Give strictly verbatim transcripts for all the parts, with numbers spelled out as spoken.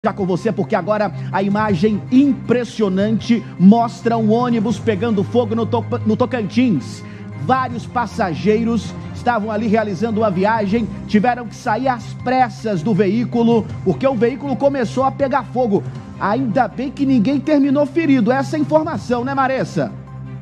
Já com você, porque agora a imagem impressionante mostra um ônibus pegando fogo no, to no Tocantins. Vários passageiros estavam ali realizando uma viagem, tiveram que sair às pressas do veículo, porque o veículo começou a pegar fogo. Ainda bem que ninguém terminou ferido. Essa é a informação, né, Maressa?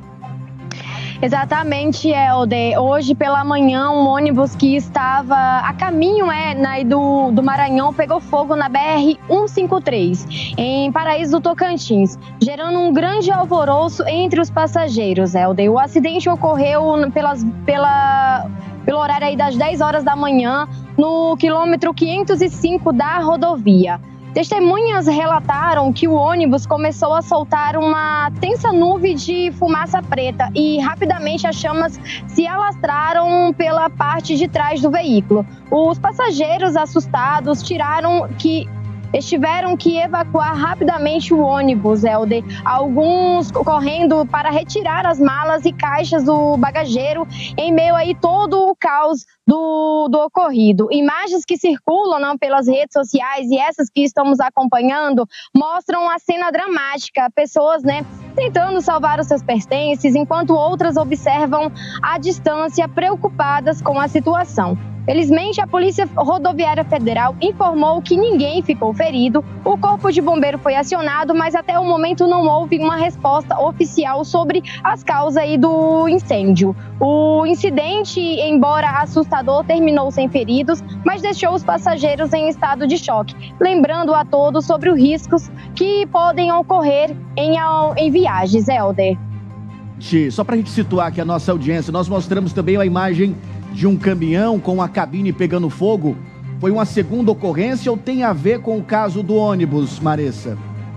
Exatamente, Helder. Hoje pela manhã, um ônibus que estava a caminho é, né, do, do Maranhão pegou fogo na B R cento e cinquenta e três, em Paraíso do Tocantins, gerando um grande alvoroço entre os passageiros, Helder. O acidente ocorreu pelas, pela, pelo horário aí das dez horas da manhã, no quilômetro quinhentos e cinco da rodovia. Testemunhas relataram que o ônibus começou a soltar uma tensa nuvem de fumaça preta e rapidamente as chamas se alastraram pela parte de trás do veículo. Os passageiros assustados tiraram que Eles tiveram que evacuar rapidamente o ônibus, Helder. Alguns correndo para retirar as malas e caixas do bagageiro em meio aí todo o caos do, do ocorrido. Imagens que circulam não, pelas redes sociais e essas que estamos acompanhando mostram a cena dramática. Pessoas, né, tentando salvar os seus pertences, enquanto outras observam à distância, preocupadas com a situação. Felizmente, a Polícia Rodoviária Federal informou que ninguém ficou ferido, o Corpo de Bombeiro foi acionado, mas até o momento não houve uma resposta oficial sobre as causas aí do incêndio. O incidente, embora assustador, terminou sem feridos, mas deixou os passageiros em estado de choque, lembrando a todos sobre os riscos que podem ocorrer em, em viagens, Helder. Só para a gente situar aqui a nossa audiência, nós mostramos também a imagem de um caminhão com a cabine pegando fogo. Foi uma segunda ocorrência ou tem a ver com o caso do ônibus, Maressa?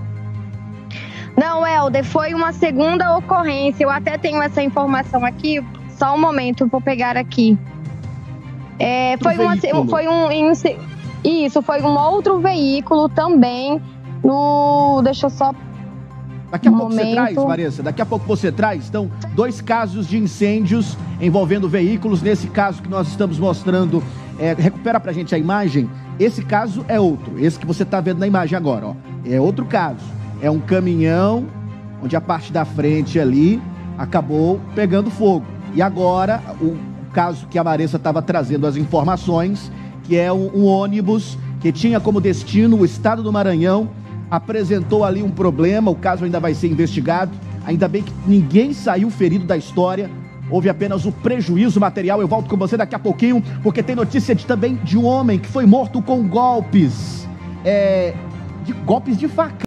Não, Helder, foi uma segunda ocorrência. Eu até tenho essa informação aqui. Só um momento, vou pegar aqui. É, foi, uma, foi um... Isso, foi um outro veículo também no... Deixa eu só... Daqui a um pouco momento. Você traz, Maressa, daqui a pouco você traz, então, dois casos de incêndios envolvendo veículos. Nesse caso que nós estamos mostrando, é, recupera pra gente a imagem. Esse caso é outro, esse que você tá vendo na imagem agora, ó. É outro caso, é um caminhão onde a parte da frente ali acabou pegando fogo. E agora, o caso que a Maressa estava trazendo as informações, que é um, um ônibus que tinha como destino o estado do Maranhão, apresentou ali um problema, o caso ainda vai ser investigado. Ainda bem que ninguém saiu ferido da história, houve apenas o prejuízo material. Eu volto com você daqui a pouquinho, porque tem notícia de, também de um homem que foi morto com golpes, é, de golpes de faca.